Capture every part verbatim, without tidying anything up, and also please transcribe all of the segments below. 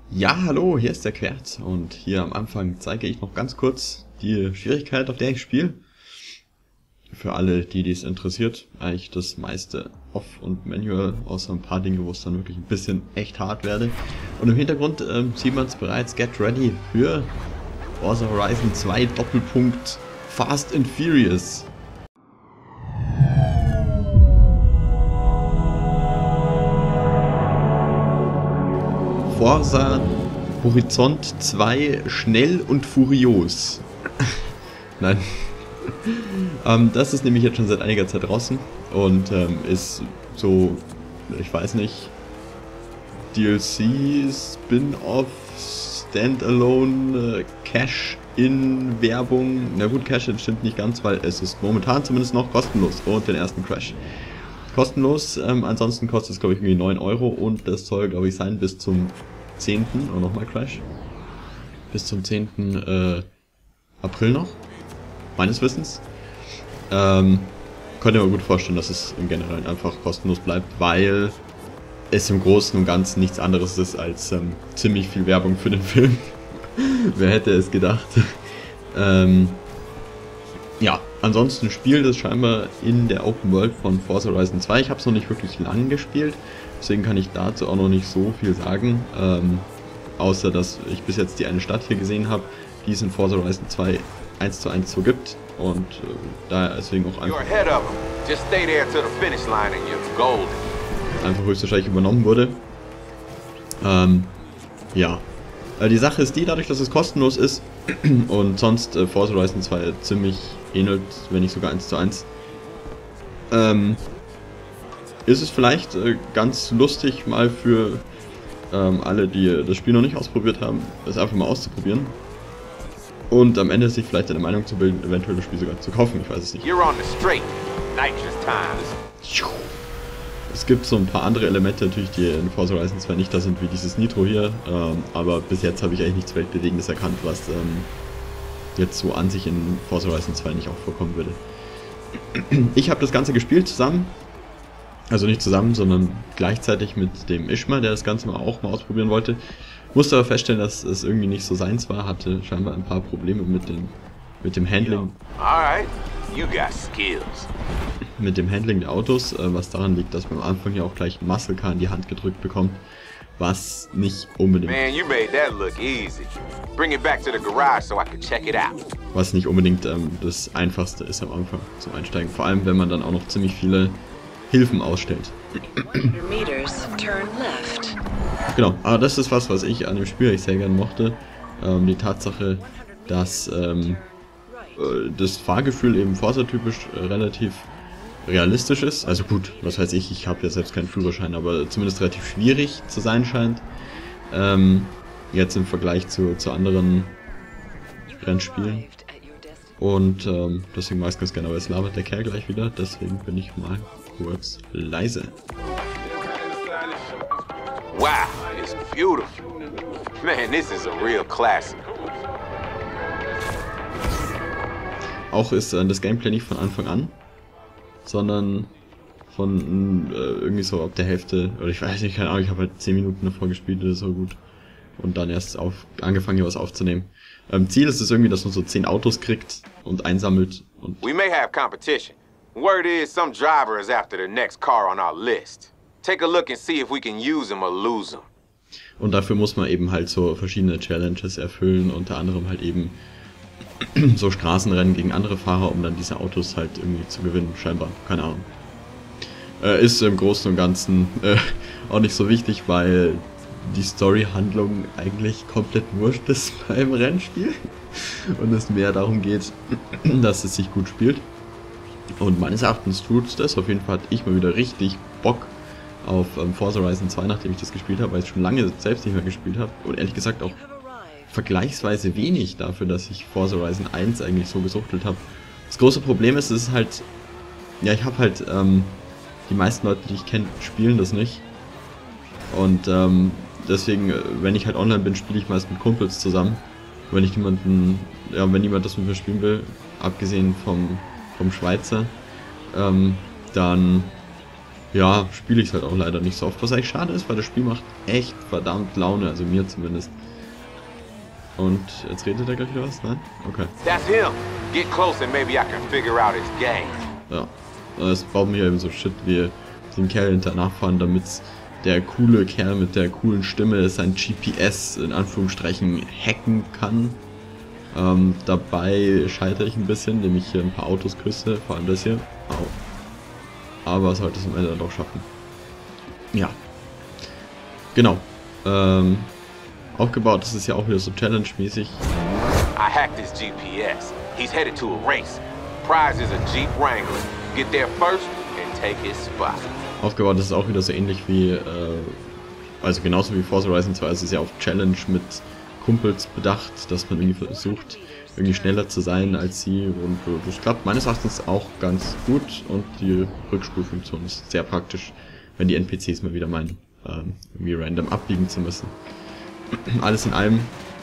Ja, hallo, hier ist der Quert und hier am Anfang zeige ich noch ganz kurz die Schwierigkeit, auf der ich spiele. Für alle, die dies interessiert, eigentlich das meiste off und manual, außer ein paar Dinge, wo es dann wirklich ein bisschen echt hart werde. Und im Hintergrund ähm, sieht man es bereits, get ready für Forza Horizon zwei Doppelpunkt Fast and Furious. Forza Horizont zwei schnell und furios. Nein. ähm, das ist nämlich jetzt schon seit einiger Zeit draußen und ähm, ist so, ich weiß nicht, D L C, Spin-off, Standalone, äh, Cash-In-Werbung. Na gut, Cash-In stimmt nicht ganz, weil es ist momentan zumindest noch kostenlos und den ersten Crash. Kostenlos, ähm, ansonsten kostet es glaube ich irgendwie neun Euro und das soll glaube ich sein bis zum zehnten und nochmal Crash. Bis zum zehnten Äh, April noch, meines Wissens. Ähm, könnt ihr mir gut vorstellen, dass es im Generellen einfach kostenlos bleibt, weil es im Großen und Ganzen nichts anderes ist als ähm, ziemlich viel Werbung für den Film. Wer hätte es gedacht? ähm, ja, ansonsten spielt es scheinbar in der Open World von Forza Horizon zwei. Ich habe es noch nicht wirklich lang gespielt, deswegen kann ich dazu auch noch nicht so viel sagen. Ähm, außer, dass ich bis jetzt die eine Stadt hier gesehen habe, die es in Forza Horizon zwei eins zu eins so gibt. Und äh, daher deswegen auch einfach, einfach höchstwahrscheinlich übernommen wurde. Ähm, ja. Die Sache ist die, dadurch, dass es kostenlos ist und sonst äh, Forza Horizon zwei ziemlich ähnelt, wenn nicht sogar eins zu eins, ähm, ist es vielleicht äh, ganz lustig mal für ähm, alle, die das Spiel noch nicht ausprobiert haben, es einfach mal auszuprobieren und am Ende sich vielleicht eine Meinung zu bilden, eventuell das Spiel sogar zu kaufen, ich weiß es nicht. Es gibt so ein paar andere Elemente natürlich, die in Forza Horizon zwei nicht da sind, wie dieses Nitro hier, ähm, aber bis jetzt habe ich eigentlich nichts Weltbewegendes erkannt, was ähm, jetzt so an sich in Forza Horizon zwei nicht auch vorkommen würde. Ich habe das Ganze gespielt zusammen, also nicht zusammen, sondern gleichzeitig mit dem Ishma, der das Ganze mal auch mal ausprobieren wollte. Musste aber feststellen, dass es irgendwie nicht so seins war, hatte scheinbar ein paar Probleme mit dem, mit dem Handling. Mit dem Handling der Autos, was daran liegt, dass man am Anfang ja auch gleich einen Muscle Car in die Hand gedrückt bekommt, was nicht unbedingt was nicht unbedingt ähm, das Einfachste ist am Anfang zum Einsteigen, vor allem wenn man dann auch noch ziemlich viele Hilfen ausstellt. Genau, aber das ist was, was ich an dem Spiel ich sehr gerne mochte, ähm, die Tatsache, dass ähm, das Fahrgefühl eben Forza-typisch äh, relativ realistisch ist. Also gut, was weiß ich, ich habe ja selbst keinen Führerschein, aber zumindest relativ schwierig zu sein scheint. Ähm, jetzt im Vergleich zu, zu anderen Rennspielen. Und ähm, deswegen mag ich ganz gerne, aber jetzt labert der Kerl gleich wieder, deswegen bin ich mal kurz leise. Wow, it's beautiful. Man, this is a real classic. Auch ist äh, das Gameplay nicht von Anfang an, sondern von äh, irgendwie so ab der Hälfte, oder ich weiß nicht, keine Ahnung, ich habe halt zehn Minuten davor gespielt oder so gut und dann erst auf, angefangen hier was aufzunehmen. Ähm, Ziel ist es irgendwie, dass man so zehn Autos kriegt und einsammelt. Und We may have competition. Word is some driver is after the next car on our list. Take a look and see if we can use him or lose him. Und dafür muss man eben halt so verschiedene Challenges erfüllen, unter anderem halt eben so Straßenrennen gegen andere Fahrer, um dann diese Autos halt irgendwie zu gewinnen, scheinbar, keine Ahnung. Äh, ist im Großen und Ganzen äh, auch nicht so wichtig, weil die Story-Handlung eigentlich komplett wurscht ist beim Rennspiel und es mehr darum geht, dass es sich gut spielt. Und meines Erachtens tut es das, auf jeden Fall hatte ich mal wieder richtig Bock auf ähm, Forza Horizon zwei, nachdem ich das gespielt habe, weil ich schon lange selbst nicht mehr gespielt habe und ehrlich gesagt auch vergleichsweise wenig dafür, dass ich Forza Horizon eins eigentlich so gesuchtelt habe. Das große Problem ist, es ist halt, ja, ich habe halt, ähm, die meisten Leute, die ich kenne, spielen das nicht. Und ähm, deswegen, wenn ich halt online bin, spiele ich meist mit Kumpels zusammen. Wenn ich niemanden, ja, wenn niemand das mit mir spielen will, abgesehen vom, vom Schweizer, ähm, dann ja, spiele ich es halt auch leider nicht so oft. Was eigentlich schade ist, weil das Spiel macht echt verdammt Laune, also mir zumindest. Und jetzt redet er gleich wieder was, nein? Okay. That's him. Get close and maybe I can figure out his game. Ja, es baut mir eben so Shit wie den Kerl hinter nachfahren, damit der coole Kerl mit der coolen Stimme sein G P S in Anführungsstrichen hacken kann. Ähm, dabei scheitere ich ein bisschen, indem ich hier ein paar Autos küsse, vor allem das hier. Au. Aber sollte es am Ende dann doch schaffen. Ja. Genau. Ähm, aufgebaut ist es ja auch wieder so Challenge-mäßig. I hacked his G P S. He's headed to a race. Prize is a Jeep Wrangler. Get there first and take his spot. Aufgebaut ist es auch wieder so ähnlich wie, äh, also genauso wie Forza Horizon zwei, es ist ja auf Challenge mit Kumpels bedacht, dass man irgendwie versucht, irgendwie schneller zu sein als sie, und äh, das klappt meines Erachtens auch ganz gut, und die Rückspulfunktion ist sehr praktisch, wenn die N P Cs mal wieder meinen, äh, irgendwie random abbiegen zu müssen. Alles in allem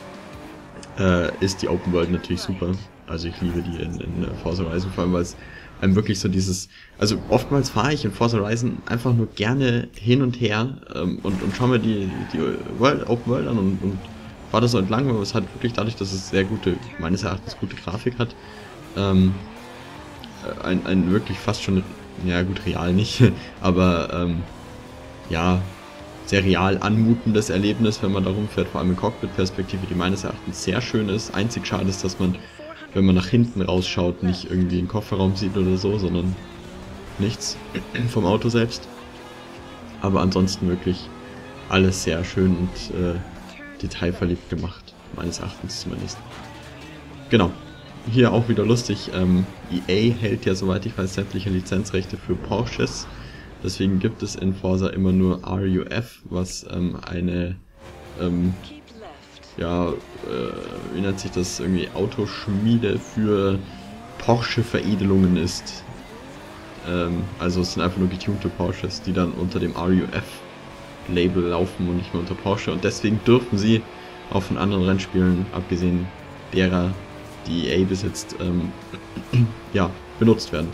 äh, ist die Open World natürlich super, also ich liebe die in, in Forza Horizon, vor allem weil es einem wirklich so dieses, also oftmals fahre ich in Forza Horizon einfach nur gerne hin und her ähm, und, und schaue mir die, die World, Open World an und, und fahre da so entlang, weil es halt wirklich dadurch, dass es sehr gute, meines Erachtens gute Grafik hat, ähm, ein, ein wirklich fast schon, ja gut, real nicht, aber ähm, ja, sehr real anmutendes Erlebnis, wenn man da rumfährt, vor allem in Cockpit-Perspektive, die meines Erachtens sehr schön ist. Einzig schade ist, dass man, wenn man nach hinten rausschaut, nicht irgendwie einen Kofferraum sieht oder so, sondern nichts vom Auto selbst. Aber ansonsten wirklich alles sehr schön und äh, detailverliebt gemacht, meines Erachtens zumindest. Genau, hier auch wieder lustig, ähm, E A hält ja, soweit ich weiß, sämtliche Lizenzrechte für Porsches. Deswegen gibt es in Forza immer nur R U F, was ähm, eine, ähm, ja, äh, wie nennt sich das, irgendwie Autoschmiede für Porsche-Veredelungen ist. Ähm, also es sind einfach nur getunte Porsches, die dann unter dem R U F-Label laufen und nicht mehr unter Porsche. Und deswegen dürfen sie auch von anderen Rennspielen, abgesehen derer, die E A besitzt, ähm, ja, benutzt werden.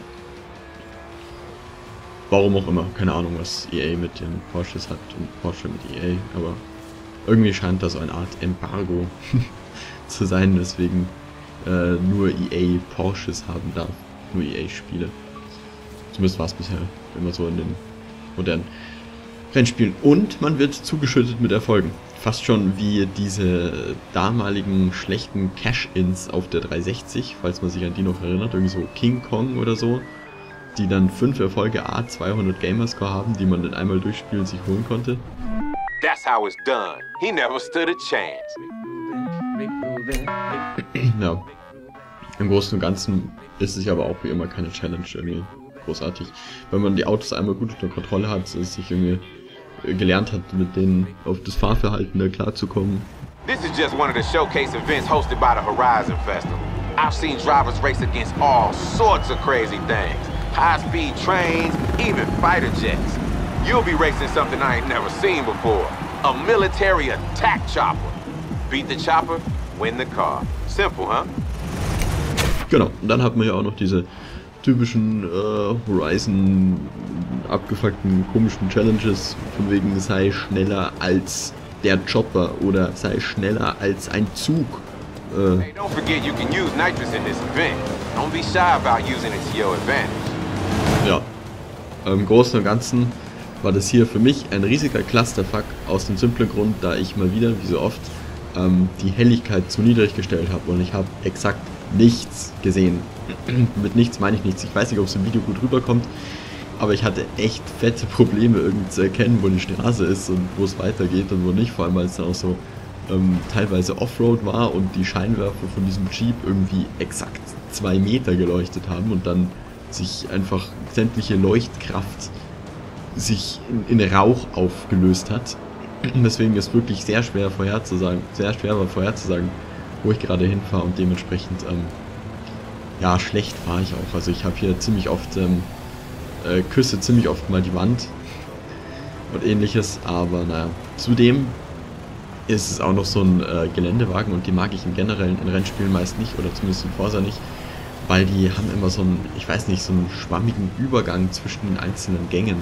Warum auch immer, keine Ahnung, was E A mit den Porsches hat und Porsche mit E A, aber irgendwie scheint das so eine Art Embargo zu sein, weswegen äh, nur E A Porsches haben darf, nur E A-Spiele. Zumindest war es bisher immer so in den modernen Rennspielen. Und man wird zugeschüttet mit Erfolgen. Fast schon wie diese damaligen schlechten Cash-Ins auf der dreihundertsechzig, falls man sich an die noch erinnert, irgendwie so King Kong oder so, die dann fünf Erfolge A zweihundert Gamerscore haben, die man dann einmal durchspielen sich holen konnte. That's how it's done. He never stood a chance. Ja. Im Großen und Ganzen ist es aber auch wie immer keine Challenge irgendwie großartig. Wenn man die Autos einmal gut unter Kontrolle hat, es sich irgendwie gelernt hat, mit denen auf das Fahrverhalten da klarzukommen. This is just one of the showcase events hosted by the Horizon Festival. I've seen drivers race against all sorts of crazy things. High-speed trains, even fighter jets. You'll be racing something I ain't never seen before. A military attack chopper. Beat the chopper, win the car. Simple, huh? Genau, und dann hat man ja auch noch diese typischen äh, Horizon abgefuckten komischen Challenges, von wegen sei schneller als der Chopper oder sei schneller als ein Zug. Äh, Hey, don't forget you can use nitrous in this event. Don't be shy about using it to your advantage. Ja, im Großen und Ganzen war das hier für mich ein riesiger Clusterfuck, aus dem simplen Grund, da ich mal wieder, wie so oft, ähm, die Helligkeit zu niedrig gestellt habe und ich habe exakt nichts gesehen. Mit nichts meine ich nichts. Ich weiß nicht, ob es im Video gut rüberkommt, aber ich hatte echt fette Probleme irgendwie zu erkennen, wo die Straße ist und wo es weitergeht und wo nicht, vor allem weil es dann auch so ähm, teilweise Offroad war und die Scheinwerfer von diesem Jeep irgendwie exakt zwei Meter geleuchtet haben und dann sich einfach sämtliche Leuchtkraft sich in, in Rauch aufgelöst hat. Deswegen ist wirklich sehr schwer vorherzusagen, sehr schwer war vorherzusagen, wo ich gerade hinfahre und dementsprechend, ähm, ja, schlecht fahre ich auch. Also ich habe hier ziemlich oft, ähm, äh, küsse ziemlich oft mal die Wand und ähnliches, aber naja. Zudem ist es auch noch so ein äh, Geländewagen und die mag ich im Generellen in Rennspielen meist nicht, oder zumindest in Forza nicht, weil die haben immer so einen, ich weiß nicht, so einen schwammigen Übergang zwischen den einzelnen Gängen.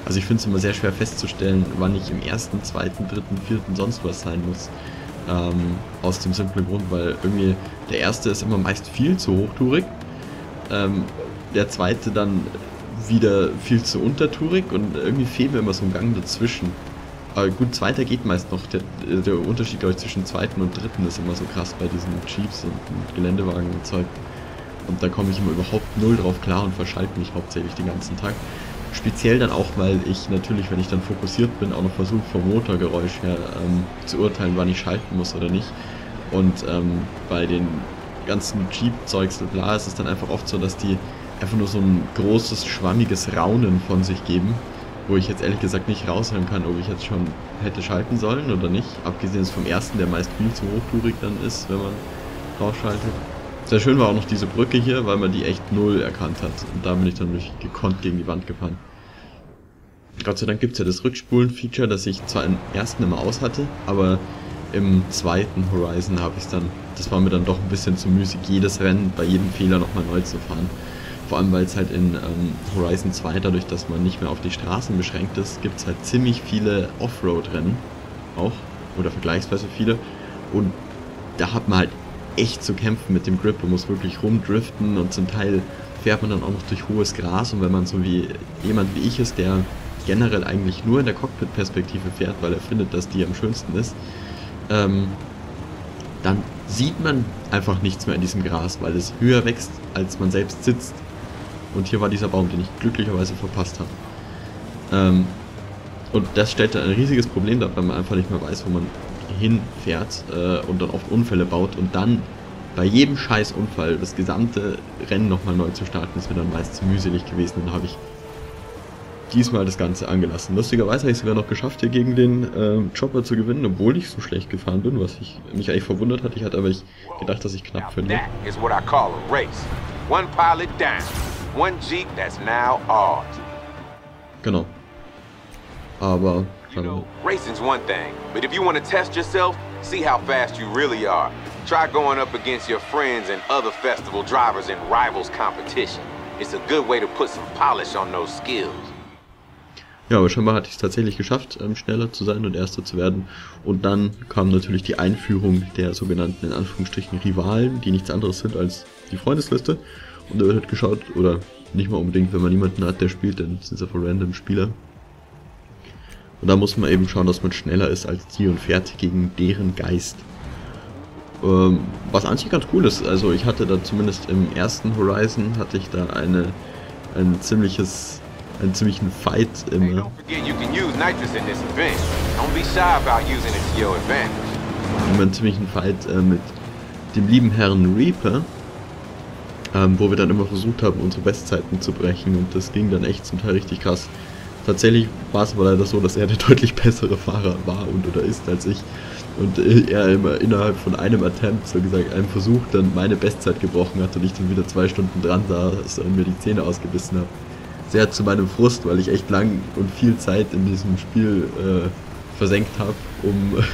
Also ich finde es immer sehr schwer festzustellen, wann ich im ersten, zweiten, dritten, vierten sonst was sein muss. Ähm, aus dem simplen Grund, weil irgendwie der erste ist immer meist viel zu hochtourig, ähm, der zweite dann wieder viel zu untertourig und irgendwie fehlt mir immer so ein Gang dazwischen. Aber gut, zweiter geht meist noch, der, der Unterschied glaube ich zwischen zweiten und dritten ist immer so krass bei diesen Jeeps und, und Geländewagen und Zeug. Und da komme ich immer überhaupt null drauf klar und verschalte mich hauptsächlich den ganzen Tag. Speziell dann auch, weil ich natürlich, wenn ich dann fokussiert bin, auch noch versuche vom Motorgeräusch her ähm, zu urteilen, wann ich schalten muss oder nicht. Und ähm, bei den ganzen Jeep-Zeugs und bla ist es dann einfach oft so, dass die einfach nur so ein großes, schwammiges Raunen von sich geben, wo ich jetzt ehrlich gesagt nicht raushören kann, ob ich jetzt schon hätte schalten sollen oder nicht. Abgesehen vom ersten, der meist viel zu hochtourig dann ist, wenn man draufschaltet. Sehr schön war auch noch diese Brücke hier, weil man die echt null erkannt hat. Und da bin ich dann durch gekonnt gegen die Wand gefahren. Gott sei Dank gibt es ja das Rückspulen-Feature, das ich zwar im ersten immer aus hatte, aber im zweiten Horizon habe ich es dann, das war mir dann doch ein bisschen zu müßig, jedes Rennen bei jedem Fehler nochmal neu zu fahren. Vor allem, weil es halt in ähm, Horizon zwei, dadurch, dass man nicht mehr auf die Straßen beschränkt ist, gibt es halt ziemlich viele Offroad-Rennen auch, oder vergleichsweise viele. Und da hat man halt echt zu kämpfen mit dem Grip, man muss wirklich rumdriften und zum Teil fährt man dann auch noch durch hohes Gras und wenn man so wie jemand wie ich ist, der generell eigentlich nur in der Cockpit-Perspektive fährt, weil er findet, dass die am schönsten ist, ähm, dann sieht man einfach nichts mehr in diesem Gras, weil es höher wächst, als man selbst sitzt. Und hier war dieser Baum, den ich glücklicherweise verpasst habe. Ähm, und das stellt dann ein riesiges Problem dar, weil man einfach nicht mehr weiß, wo man hinfährt äh, und dann oft Unfälle baut und dann bei jedem scheiß Unfall das gesamte Rennen nochmal neu zu starten, ist mir dann meist zu mühselig gewesen. Dann habe ich diesmal das Ganze angelassen. Lustigerweise habe ich es sogar noch geschafft, hier gegen den äh, Chopper zu gewinnen, obwohl ich so schlecht gefahren bin, was ich, mich eigentlich verwundert hat. Ich hatte aber ich gedacht, dass ich knapp verliere. That is what I call a race. One pilot down, one Jeep that's now ours. Genau. Aber You know, racing's one thing, but if you want to test yourself, see how fast you really are. Try going up against your friends and other festival drivers in rivals competition. It's a good way to put some polish on those skills. Ja, aber scheinbar hatte ich es tatsächlich geschafft, ähm, schneller zu sein und Erster zu werden. Und dann kam natürlich die Einführung der sogenannten, in Anführungsstrichen, Rivalen, die nichts anderes sind als die Freundesliste. Und da wird halt geschaut, oder nicht mal unbedingt, wenn man niemanden hat, der spielt, dann sind es einfach random Spieler. Und da muss man eben schauen, dass man schneller ist als die und fährt gegen deren Geist. Ähm, was an sich ganz cool ist, also ich hatte da zumindest im ersten Horizon, hatte ich da eine, ein ziemliches, einen ziemlichen Fight immer. Immer einen ziemlichen Fight äh, mit dem lieben Herrn Reaper, ähm, wo wir dann immer versucht haben, unsere Bestzeiten zu brechen und das ging dann echt zum Teil richtig krass. Tatsächlich war es aber leider so, dass er der deutlich bessere Fahrer war und oder ist als ich. Und er immer innerhalb von einem Attempt, so gesagt, einem Versuch, dann meine Bestzeit gebrochen hat und ich dann wieder zwei Stunden dran saß und mir die Zähne ausgebissen habe. Sehr zu meinem Frust, weil ich echt lang und viel Zeit in diesem Spiel äh, versenkt habe, um,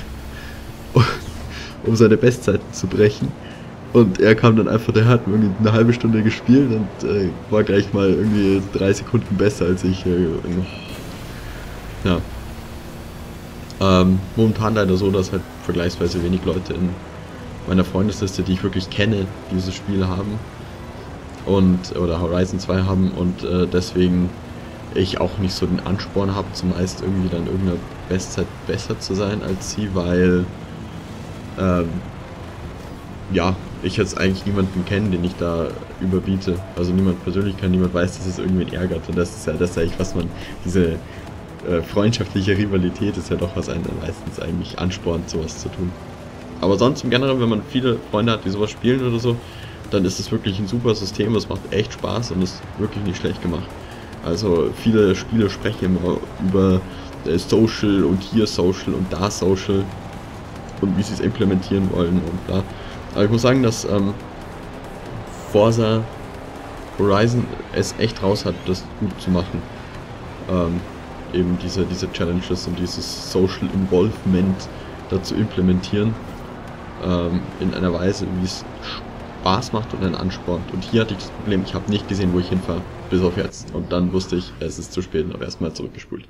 um seine Bestzeiten zu brechen. Und er kam dann einfach, der hat irgendwie eine halbe Stunde gespielt und äh, war gleich mal irgendwie drei Sekunden besser als ich. Äh, ja. Ähm, momentan leider so, dass halt vergleichsweise wenig Leute in meiner Freundesliste, die ich wirklich kenne, dieses Spiel haben. Und, oder Horizon zwei haben und äh, deswegen ich auch nicht so den Ansporn habe, zumeist irgendwie dann irgendeiner Bestzeit besser zu sein als sie, weil ähm, ja, ich jetzt eigentlich niemanden kenne, den ich da überbiete. Also niemand persönlich kann, niemand weiß, dass es irgendwen ärgert. Und das ist ja das eigentlich, was man, diese äh, freundschaftliche Rivalität ist ja doch, was einen dann meistens eigentlich anspornt, sowas zu tun. Aber sonst im Generellen, wenn man viele Freunde hat, die sowas spielen oder so, dann ist es wirklich ein super System, es macht echt Spaß und ist wirklich nicht schlecht gemacht. Also viele Spiele sprechen immer über äh, Social und hier Social und da Social und wie sie es implementieren wollen und bla. Aber ich muss sagen, dass ähm, Forza Horizon es echt raus hat, das gut zu machen. Ähm, eben diese, diese Challenges und dieses Social Involvement dazu implementieren. Ähm, in einer Weise, wie es Spaß macht und einen anspornt. Und hier hatte ich das Problem, ich habe nicht gesehen, wo ich hinfahre, bis auf jetzt. Und dann wusste ich, es ist zu spät und habe erstmal zurückgespult.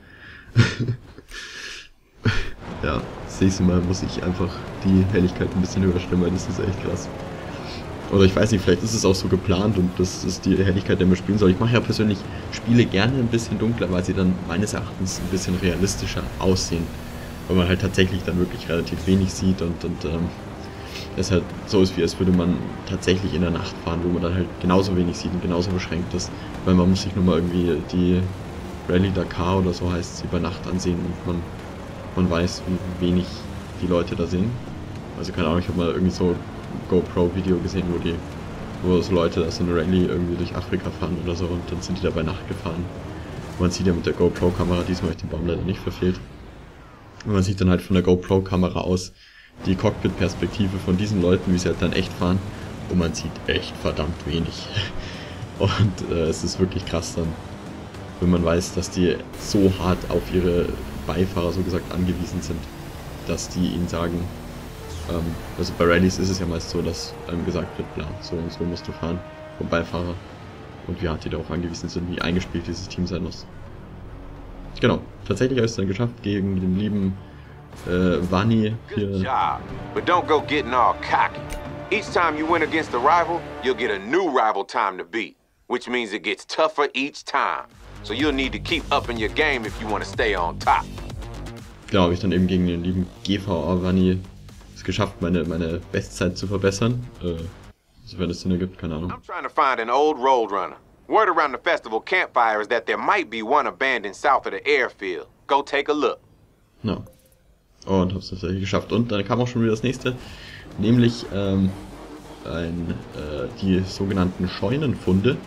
Ja, das nächste Mal muss ich einfach die Helligkeit ein bisschen höher stellen, weil das ist echt krass. Oder ich weiß nicht, vielleicht ist es auch so geplant und das ist die Helligkeit, der man spielen soll. Ich mache ja persönlich Spiele gerne ein bisschen dunkler, weil sie dann meines Erachtens ein bisschen realistischer aussehen. Weil man halt tatsächlich dann wirklich relativ wenig sieht und, und ähm, es halt so ist, wie als würde man tatsächlich in der Nacht fahren, wo man dann halt genauso wenig sieht und genauso beschränkt ist. Weil man muss sich nur mal irgendwie die Rallye Dakar oder so heißt sie bei Nacht ansehen und man, man weiß, wie wenig die Leute da sehen. Also keine Ahnung, ich habe mal irgendwie so GoPro-Video gesehen, wo die, wo so Leute da so eine Rallye irgendwie durch Afrika fahren oder so und dann sind die da bei Nacht gefahren. Und man sieht ja mit der GoPro-Kamera, diesmal habe ich den Baum leider nicht verfehlt. Und man sieht dann halt von der GoPro-Kamera aus die Cockpit-Perspektive von diesen Leuten, wie sie halt dann echt fahren. Und man sieht echt verdammt wenig. Und äh, es ist wirklich krass dann, wenn man weiß, dass die so hart auf ihre Beifahrer so gesagt angewiesen sind, dass die ihnen sagen, ähm, also bei Rallyes ist es ja meist so, dass einem gesagt wird, ja, so und so musst du fahren vom Beifahrer und wie hart die darauf angewiesen sind, wie eingespielt dieses Team sein muss. Genau, tatsächlich habe ich es dann geschafft gegen den lieben äh, Vani hier. Good job, but don't go getting all cocky. Each time you win against a rival, you'll get a new rival time to beat, which means it gets tougher each time. So you'll need to keep upping your game if you want to stay on top. Genau, habe ich dann eben gegen den lieben G V A Vani es geschafft, meine, meine Bestzeit zu verbessern. Äh, sofern es Sinn ergibt, keine Ahnung. I'm trying to find an old Roadrunner. Word around the festival campfire is that there might be one abandoned south of the airfield. Go take a look. Ja. Und habe es tatsächlich geschafft. Und dann kam auch schon wieder das nächste, nämlich ähm, ein, äh, die sogenannten Scheunenfunde,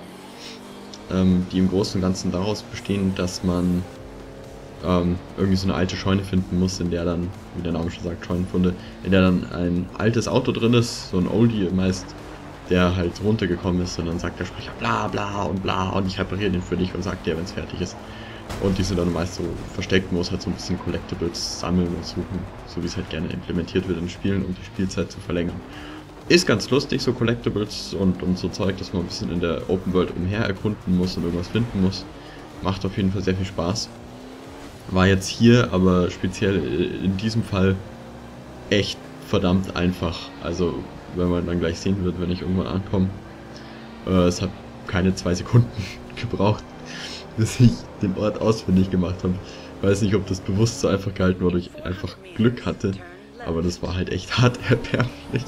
ähm, die im Großen und Ganzen daraus bestehen, dass man ähm, irgendwie so eine alte Scheune finden muss, in der dann, wie der Name schon sagt, Scheunenfunde, in der dann ein altes Auto drin ist, so ein Oldie meist, der halt runtergekommen ist und dann sagt der Sprecher bla bla und bla und ich repariere den für dich und sagt dir, wenn es fertig ist. Und die sind dann meist so versteckt, man muss halt so ein bisschen Collectibles sammeln und suchen, so wie es halt gerne implementiert wird in Spielen, um die Spielzeit zu verlängern. Ist ganz lustig, so Collectibles und, und so Zeug, dass man ein bisschen in der Open World umher erkunden muss und irgendwas finden muss. Macht auf jeden Fall sehr viel Spaß. War jetzt hier, aber speziell in diesem Fall echt verdammt einfach. Also, wenn man dann gleich sehen wird, wenn ich irgendwann ankomme. Äh, es hat keine zwei Sekunden gebraucht, bis ich den Ort ausfindig gemacht habe. Ich weiß nicht, ob das bewusst so einfach gehalten wurde, ich einfach Glück hatte. Aber das war halt echt hart erbärmlich.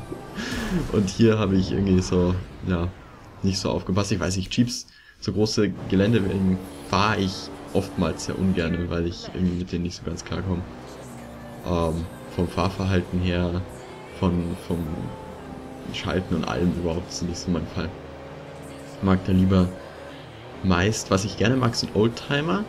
Und hier habe ich irgendwie so, ja, nicht so aufgepasst. Ich weiß nicht, Jeeps, so große Gelände fahre ich oftmals sehr ungern, weil ich irgendwie mit denen nicht so ganz klar komme. Ähm, vom Fahrverhalten her, von, vom Schalten und allem überhaupt ist nicht so mein Fall. Ich mag da lieber meist, was ich gerne mag, sind Oldtimer.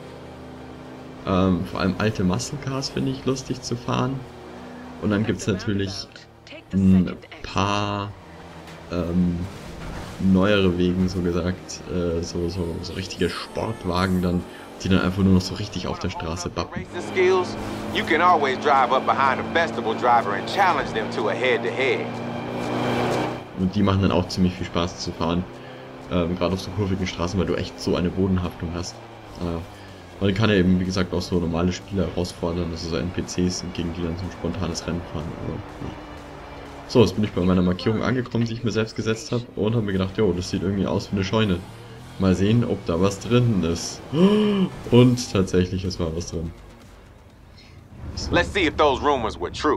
Ähm, vor allem alte Muscle Cars finde ich lustig zu fahren. Und dann gibt es natürlich ein paar ähm, neuere Wegen, so gesagt, äh, so, so, so richtige Sportwagen dann, die dann einfach nur noch so richtig auf der Straße bappen. You can always drive up behind a festival driver and challenge them to a head-to-head. Und die machen dann auch ziemlich viel Spaß zu fahren, ähm, gerade auf so kurvigen Straßen, weil du echt so eine Bodenhaftung hast. Äh, man kann ja eben, wie gesagt, auch so normale Spieler herausfordern, also so N P Cs sind, gegen die dann so ein spontanes Rennen fahren. Aber, ja. So, jetzt bin ich bei meiner Markierung angekommen, die ich mir selbst gesetzt habe und habe mir gedacht, jo, das sieht irgendwie aus wie eine Scheune. Mal sehen, ob da was drin ist. Und tatsächlich, es war was drin. So. Let's see if those rumors were true.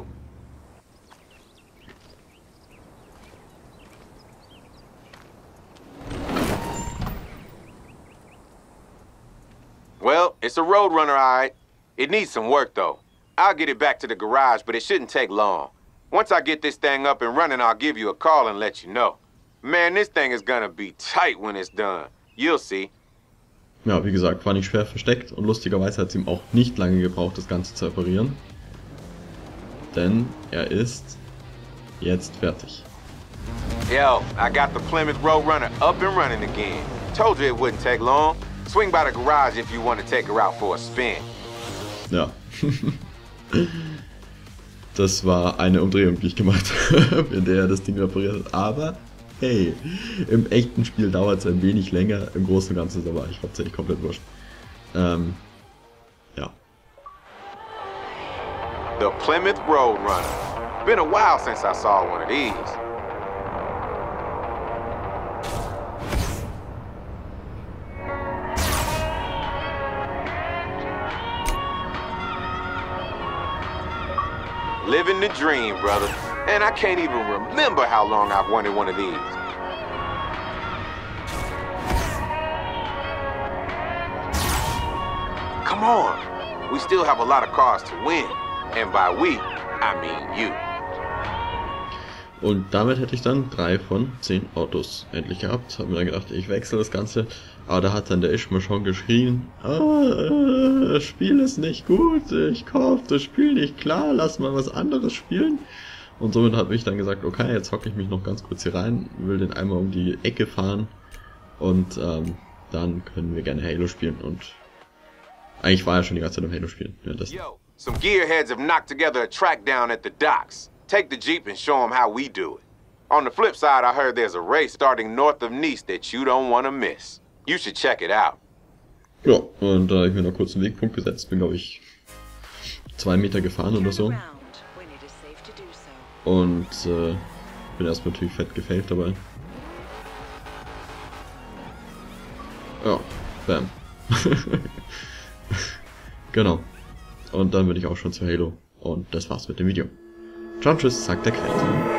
Well, it's a Roadrunner, all right. It needs some work, though. I'll get it back to the garage, but it shouldn't take long. Once I get this thing up and running, I'll give you a call and let you know. Man, this thing is gonna be tight when it's done. You'll see. Ja, wie gesagt, war nicht schwer versteckt und lustigerweise hat es ihm auch nicht lange gebraucht, das Ganze zu reparieren. Denn er ist jetzt fertig. Yo, I got the Plymouth Roadrunner up and running again. Told you it wouldn't take long. Swing by the garage if you want to take her out for a spin. Ja. Das war eine Umdrehung, die ich gemacht habe, in der er das Ding repariert hat. Aber Hey, im echten Spiel dauert es ein wenig länger, im Großen und Ganzen ist aber ich hauptsächlich komplett wurscht. Ähm, ja. The Plymouth Roadrunner. Been a while since I saw one of these. Living the dream, brother. And I can't even remember how long I've wanted one of these. Come on. We still have a lot of cars to win. And by we, I mean you. Und damit hätte ich dann drei von zehn Autos endlich gehabt. Hab mir dann gedacht, ich wechsle das Ganze. Aber da hat dann der Ishmael schon geschrien, ah, das Spiel ist nicht gut, ich kauf das Spiel nicht klar, lass mal was anderes spielen. Und somit habe ich dann gesagt, okay, jetzt hocke ich mich noch ganz kurz hier rein, will den einmal um die Ecke fahren und ähm, dann können wir gerne Halo spielen. Und eigentlich war ja schon die ganze Zeit am Halo spielen. Ja, das Yo, some gearheads have knocked together a track down at the docks. Take the Jeep and show them how we do it. On the flip side, I heard there's a race starting north of Nice that you don't want to miss. You should check it out. Ja, und da habe ich mir noch kurz einen Wegpunkt gesetzt, bin glaube ich zwei Meter gefahren oder so. Und äh, bin erstmal natürlich fett gefällt dabei. Ja, bam. Genau. Und dann bin ich auch schon zu Halo. Und das war's mit dem Video. Ciao, tschüss, sagt der Quent.